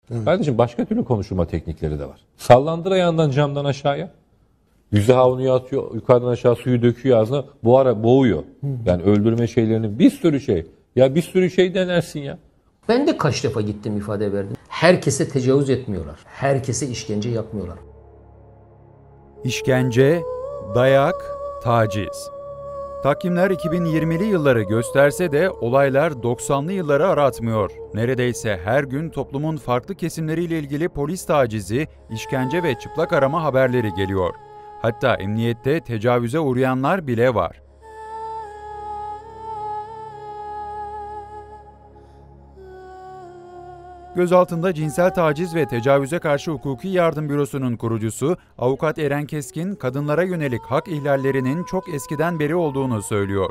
Evet. Kardeşim başka türlü konuşulma teknikleri de var. Sallandır ayağından camdan aşağıya. Yüzü havluya atıyor, yukarıdan aşağı suyu döküyor ağzına. Bu ara boğuyor. Yani öldürme şeylerinin bir sürü şey. Ya bir sürü şey denersin ya. Ben de kaç defa gittim ifade verdim. Herkese tecavüz etmiyorlar. Herkese işkence yapmıyorlar. İşkence, dayak, taciz. Takvimler 2020'li yılları gösterse de olaylar 90'lı yılları aratmıyor. Neredeyse her gün toplumun farklı kesimleriyle ilgili polis tacizi, işkence ve çıplak arama haberleri geliyor. Hatta emniyette tecavüze uğrayanlar bile var. Gözaltında Cinsel Taciz ve Tecavüze Karşı Hukuki Yardım Bürosu'nun kurucusu Avukat Eren Keskin, kadınlara yönelik hak ihlallerinin çok eskiden beri olduğunu söylüyor.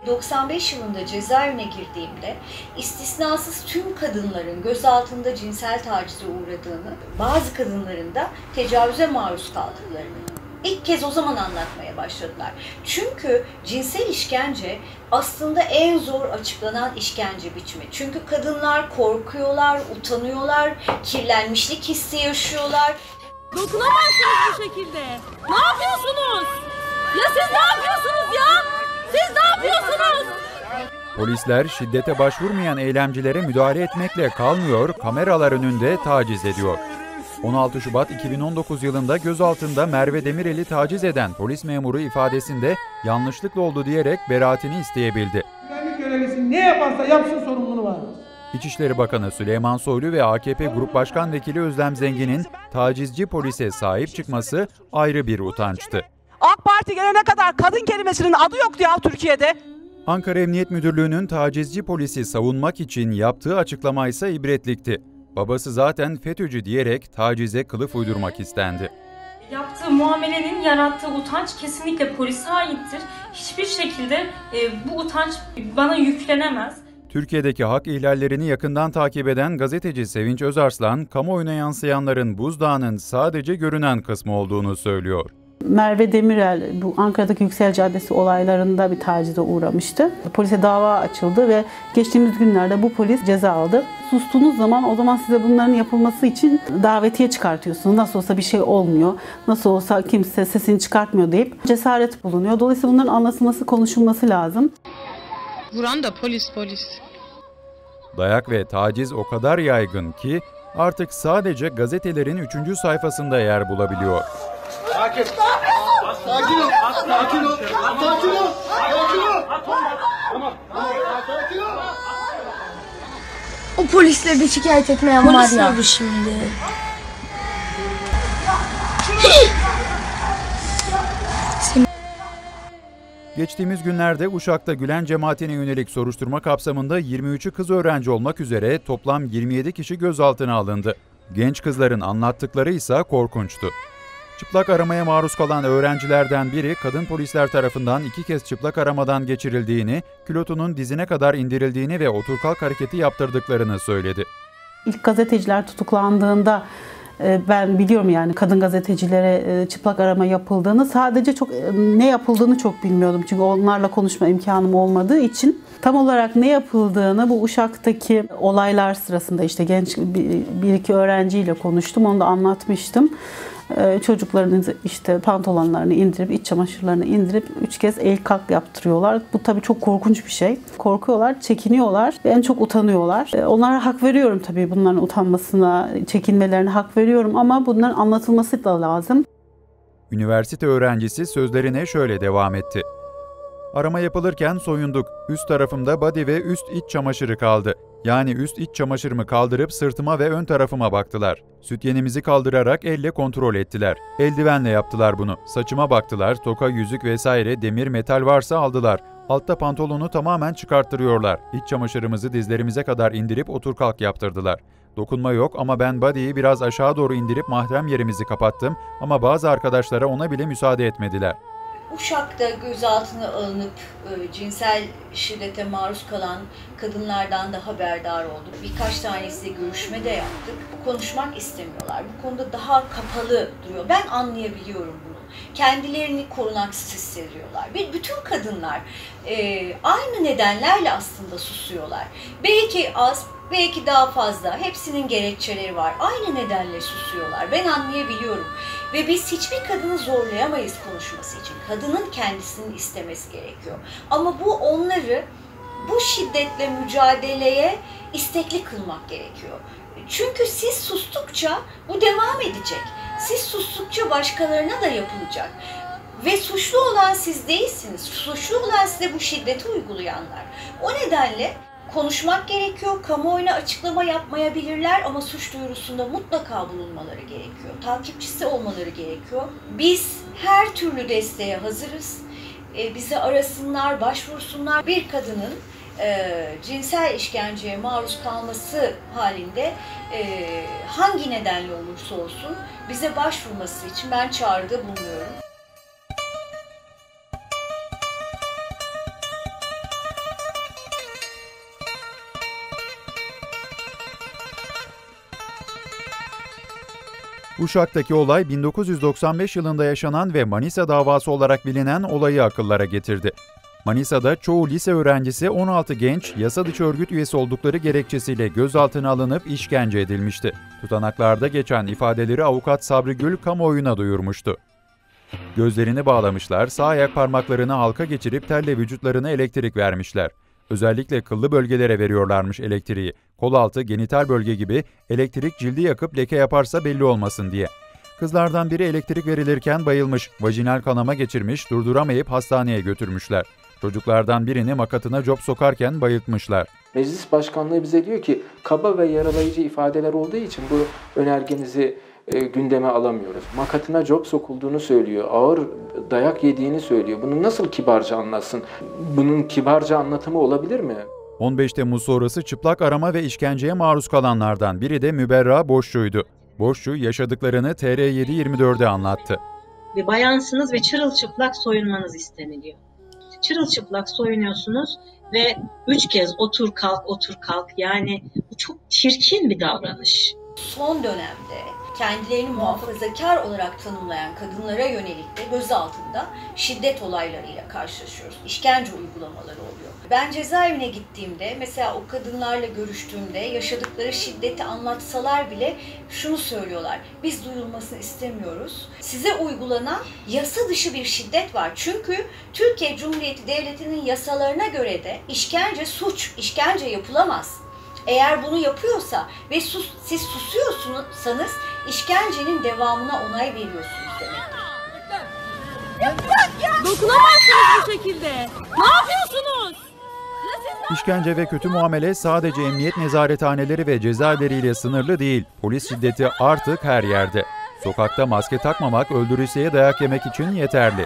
95 yılında cezaevine girdiğimde istisnasız tüm kadınların gözaltında cinsel tacize uğradığını, bazı kadınların da tecavüze maruz kaldıklarını İlk kez o zaman anlatmaya başladılar. Çünkü cinsel işkence aslında en zor açıklanan işkence biçimi. Çünkü kadınlar korkuyorlar, utanıyorlar, kirlenmişlik hissi yaşıyorlar. Dokunamazsınız bu şekilde. Ne yapıyorsunuz? Ya siz ne yapıyorsunuz ya? Siz ne yapıyorsunuz? Polisler şiddete başvurmayan eylemcilere müdahale etmekle kalmıyor, kameralar önünde taciz ediyor. 16 Şubat 2019 yılında gözaltında Merve Demirel'i taciz eden polis memuru ifadesinde yanlışlıkla oldu diyerek beraatini isteyebildi. Güvenlik görevlisi ne yaparsa yapsın sorumluluğu var. İçişleri Bakanı Süleyman Soylu ve AKP Grup Başkan Vekili Özlem Zengin'in tacizci polise sahip çıkması ayrı bir utançtı. AK Parti gelene kadar kadın kelimesinin adı yoktu ya Türkiye'de. Ankara Emniyet Müdürlüğü'nün tacizci polisi savunmak için yaptığı açıklama ise ibretlikti. Babası zaten FETÖ'cü diyerek tacize kılıf uydurmak istendi. Yaptığı muamelenin yarattığı utanç kesinlikle polise aittir. Hiçbir şekilde bu utanç bana yüklenemez. Türkiye'deki hak ihlallerini yakından takip eden gazeteci Sevinç Özarslan, kamuoyuna yansıyanların buzdağının sadece görünen kısmı olduğunu söylüyor. Merve Demirel bu Ankara'daki Yüksel Caddesi olaylarında bir tacize uğramıştı. Polise dava açıldı ve geçtiğimiz günlerde bu polis ceza aldı. Sustuğunuz zaman o zaman size bunların yapılması için davetiye çıkartıyorsunuz. Nasıl olsa bir şey olmuyor, nasıl olsa kimse sesini çıkartmıyor deyip cesaret bulunuyor. Dolayısıyla bunların anlatılması, konuşulması lazım. Vuran da polis. Dayak ve taciz o kadar yaygın ki artık sadece gazetelerin 3. sayfasında yer bulabiliyor. Sakin. Sakin ol. Sakin ol. Sakin ol. Sakin ol. Tamam. Sakin ol. O polisleri de şikayet etmeyen var ya. Polis şimdi? Geçtiğimiz günlerde Uşak'ta Gülen cemaatine yönelik soruşturma kapsamında 23'ü kız öğrenci olmak üzere toplam 27 kişi gözaltına alındı. Genç kızların anlattıkları ise korkunçtu. Çıplak aramaya maruz kalan öğrencilerden biri kadın polisler tarafından 2 kez çıplak aramadan geçirildiğini, külotunun dizine kadar indirildiğini ve otur-kalk hareketi yaptırdıklarını söyledi. İlk gazeteciler tutuklandığında ben biliyorum yani kadın gazetecilere çıplak arama yapıldığını, sadece ne yapıldığını çok bilmiyordum. Çünkü onlarla konuşma imkanım olmadığı için tam olarak ne yapıldığını bu Uşak'taki olaylar sırasında işte genç bir iki öğrenciyle konuştum, onu da anlatmıştım. Çocukların işte pantolonlarını indirip, iç çamaşırlarını indirip 3 kez el kalk yaptırıyorlar. Bu tabii çok korkunç bir şey. Korkuyorlar, çekiniyorlar ve en çok utanıyorlar. Onlara hak veriyorum tabii, bunların utanmasına, çekinmelerine hak veriyorum ama bunların anlatılması da lazım. Üniversite öğrencisi sözlerine şöyle devam etti. Arama yapılırken soyunduk. Üst tarafımda body ve üst iç çamaşırı kaldı. Yani üst iç çamaşırımı kaldırıp sırtıma ve ön tarafıma baktılar. Sütyenimizi kaldırarak elle kontrol ettiler. Eldivenle yaptılar bunu. Saçıma baktılar, toka, yüzük vesaire demir metal varsa aldılar. Altta pantolonu tamamen çıkarttırıyorlar. İç çamaşırımızı dizlerimize kadar indirip otur kalk yaptırdılar. Dokunma yok ama ben body'yi biraz aşağı doğru indirip mahrem yerimizi kapattım ama bazı arkadaşlara ona bile müsaade etmediler. Uşak'ta gözaltına alınıp cinsel şiddete maruz kalan kadınlardan da haberdar olduk. Birkaç tanesiyle görüşme de yaptık. Konuşmak istemiyorlar. Bu konuda daha kapalı duruyor. Ben anlayabiliyorum bunu. Kendilerini korunaksız hissediyorlar. Ve bütün kadınlar aynı nedenlerle aslında susuyorlar. Belki az, belki daha fazla. Hepsinin gerekçeleri var. Aynı nedenle susuyorlar. Ben anlayabiliyorum. Ve biz hiçbir kadını zorlayamayız konuşması için. Kadının kendisinin istemesi gerekiyor. Ama bu onları bu şiddetle mücadeleye istekli kılmak gerekiyor. Çünkü siz sustukça bu devam edecek. Siz sustukça başkalarına da yapılacak. Ve suçlu olan siz değilsiniz. Suçlu olan size bu şiddeti uygulayanlar. O nedenle konuşmak gerekiyor. Kamuoyuna açıklama yapmayabilirler ama suç duyurusunda mutlaka bulunmaları gerekiyor. Takipçisi olmaları gerekiyor. Biz her türlü desteğe hazırız. Bizi arasınlar, başvursunlar. Bir kadının cinsel işkenceye maruz kalması halinde hangi nedenle olursa olsun bize başvurması için ben çağrıda bulunuyorum. Uşak'taki olay 1995 yılında yaşanan ve Manisa davası olarak bilinen olayı akıllara getirdi. Manisa'da çoğu lise öğrencisi 16 genç yasa dışı örgüt üyesi oldukları gerekçesiyle gözaltına alınıp işkence edilmişti. Tutanaklarda geçen ifadeleri avukat Sabri Gül kamuoyuna duyurmuştu. Gözlerini bağlamışlar, sağ ayak parmaklarını halka geçirip telle vücutlarına elektrik vermişler. Özellikle kıllı bölgelere veriyorlarmış elektriği. Kol altı, genital bölge gibi elektrik cildi yakıp leke yaparsa belli olmasın diye. Kızlardan biri elektrik verilirken bayılmış, vajinal kanama geçirmiş, durduramayıp hastaneye götürmüşler. Çocuklardan birini makatına cop sokarken bayıltmışlar. Meclis Başkanlığı bize diyor ki kaba ve yaralayıcı ifadeler olduğu için bu önergenizi gündeme alamıyoruz. Makatına cop sokulduğunu söylüyor, ağır dayak yediğini söylüyor. Bunu nasıl kibarca anlatsın? Bunun kibarca anlatımı olabilir mi? 15 Temmuz sonrası çıplak arama ve işkenceye maruz kalanlardan biri de Müberra Boşçu'ydu. Boşçu yaşadıklarını TR724'e anlattı. Bir bayansınız ve çırılçıplak soyunmanız isteniliyor. Çırılçıplak soyunuyorsunuz ve 3 kez otur kalk, yani bu çok çirkin bir davranış. Son dönemde kendilerini muhafazakar olarak tanımlayan kadınlara yönelik de gözaltında şiddet olaylarıyla karşılaşıyoruz. İşkence uygulamaları oluyor. Ben cezaevine gittiğimde, mesela o kadınlarla görüştüğümde yaşadıkları şiddeti anlatsalar bile şunu söylüyorlar: biz duyulmasını istemiyoruz. Size uygulanan yasa dışı bir şiddet var. Çünkü Türkiye Cumhuriyeti Devleti'nin yasalarına göre de işkence suç, işkence yapılamaz. Eğer bunu yapıyorsa ve siz susuyorsanız işkencenin devamına onay veriyorsunuz demektir. Ya bırak ya! Dokunamazsınız bu şekilde. Ne yapıyorsunuz? İşkence ve kötü muamele sadece emniyet nezarethaneleri ve cezaevleriyle sınırlı değil. Polis şiddeti artık her yerde. Sokakta maske takmamak öldürücüye dayak yemek için yeterli.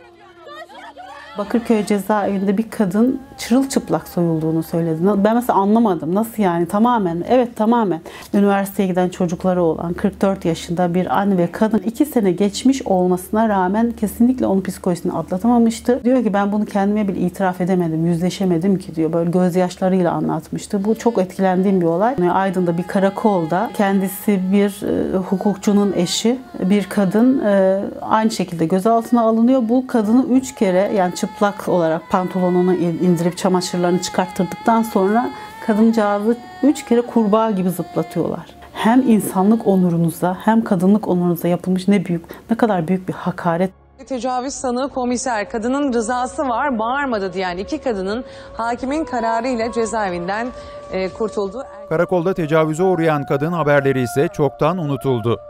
Bakırköy cezaevinde bir kadın çırılçıplak soyulduğunu söyledi. Ben mesela anlamadım. Nasıl yani? Tamamen. Evet, tamamen. Üniversiteye giden çocukları olan 44 yaşında bir anne ve kadın 2 sene geçmiş olmasına rağmen kesinlikle onun psikolojisini atlatamamıştı. Diyor ki ben bunu kendime bile itiraf edemedim, yüzleşemedim ki diyor. Böyle gözyaşlarıyla anlatmıştı. Bu çok etkilendiğim bir olay. Aydın'da bir karakolda kendisi bir hukukçunun eşi, bir kadın aynı şekilde gözaltına alınıyor. Bu kadını 3 kere, yani çıplak olarak pantolonunu indirip çamaşırlarını çıkarttırdıktan sonra kadıncağızı 3 kere kurbağa gibi zıplatıyorlar. Hem insanlık onurunuza hem kadınlık onurunuza yapılmış ne kadar büyük bir hakaret. Tecavüz sanığı komiser, kadının rızası var, bağırmadı diyen 2 kadının hakimin kararıyla cezaevinden kurtuldu. Karakolda tecavüze uğrayan kadın haberleri ise çoktan unutuldu.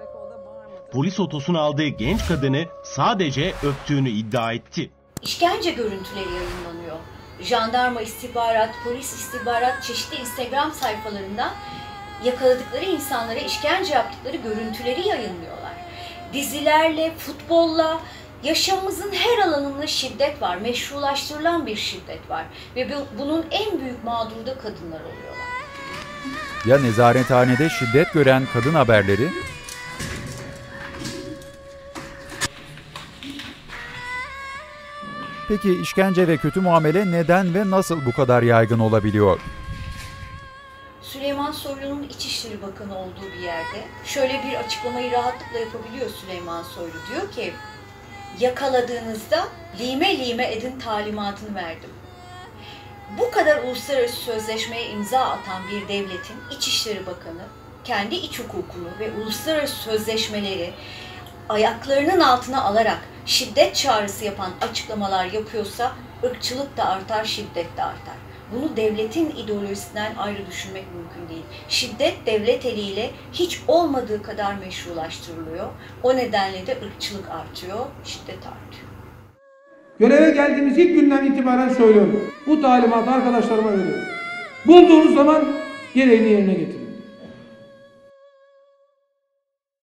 Polis otosuna aldığı genç kadını sadece öptüğünü iddia etti. İşkence görüntüleri yayınlanıyor. Jandarma istihbarat, polis istihbarat çeşitli Instagram sayfalarından yakaladıkları insanlara işkence yaptıkları görüntüleri yayınlıyorlar. Dizilerle, futbolla, yaşamımızın her alanında şiddet var. Meşrulaştırılan bir şiddet var. Ve bunun en büyük mağduru da kadınlar oluyorlar. Ya nezarethanede şiddet gören kadın haberleri? Peki işkence ve kötü muamele neden ve nasıl bu kadar yaygın olabiliyor? Süleyman Soylu'nun İçişleri Bakanı olduğu bir yerde şöyle bir açıklamayı rahatlıkla yapabiliyor Süleyman Soylu. Diyor ki, yakaladığınızda lime lime edin talimatını verdim. Bu kadar uluslararası sözleşmeye imza atan bir devletin İçişleri Bakanı kendi iç hukukunu ve uluslararası sözleşmeleri ayaklarının altına alarak şiddet çağrısı yapan açıklamalar yapıyorsa ırkçılık da artar, şiddet de artar. Bunu devletin ideolojisinden ayrı düşünmek mümkün değil. Şiddet devlet eliyle hiç olmadığı kadar meşrulaştırılıyor. O nedenle de ırkçılık artıyor, şiddet artıyor. Göreve geldiğimiz ilk günden itibaren söylüyorum. Bu talimatı arkadaşlarıma veriyorum. Bulduğunuz zaman gereğini yerine getirin.